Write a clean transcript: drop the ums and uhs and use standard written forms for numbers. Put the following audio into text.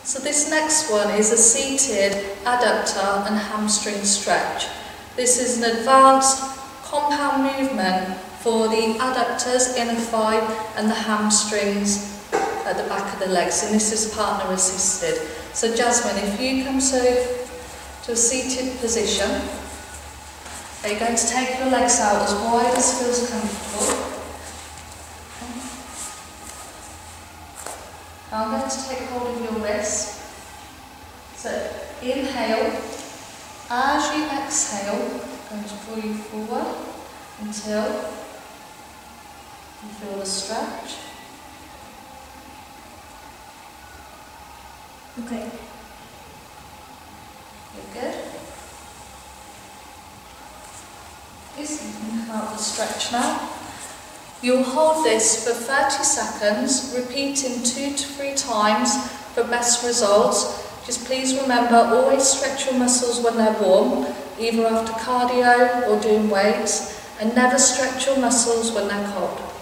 So this next one is a seated adductor and hamstring stretch. This is an advanced compound movement for the adductors, inner thigh, and the hamstrings at the back of the legs, and this is partner assisted. So Jasmine, if you come to a seated position, you're going to take your legs out as wide as feels comfortable. Now I'm going to take hold of your wrist. So inhale, as you exhale, I'm going to draw you forward until you feel the stretch. Okay. You're good. Yes, you can come out the stretch now. You'll hold this for 30 seconds, repeating 2 to 3 times for best results. Just please remember, always stretch your muscles when they're warm, either after cardio or doing weights, and never stretch your muscles when they're cold.